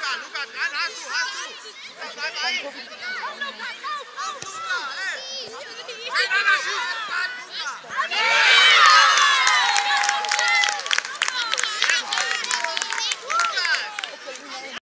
Luca, dran, hast du. Bleib ein. Auf, Luca, ey. Keiner schießt.